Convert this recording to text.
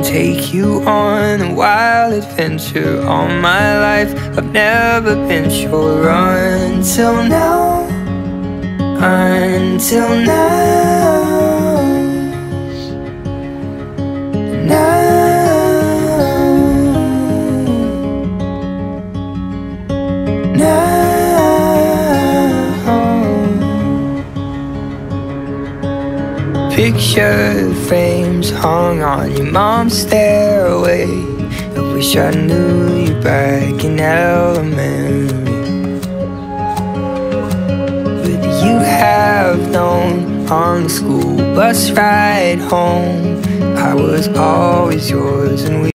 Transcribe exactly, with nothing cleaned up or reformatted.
take you on a wild adventure. All my life I've never been sure. Until now, until now, now, now. Picture frames hung on your mom's stairway. I wish I knew you back in elementary. But you have known on the school bus ride home I was always yours, and we